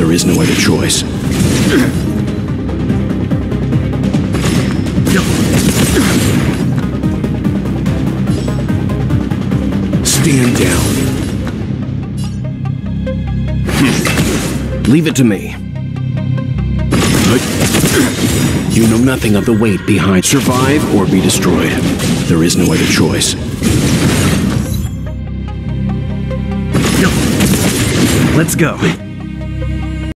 There is no other choice. Stand down. Leave it to me. You know nothing of the weight behind. Survive or be destroyed. There is no other choice. Let's go.